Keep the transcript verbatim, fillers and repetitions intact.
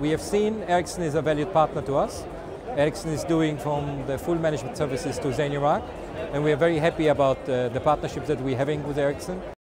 we have seen Ericsson is a valued partner to us. Ericsson is doing from the full management services to Zain Iraq, and we are very happy about uh, the partnership that we're having with Ericsson.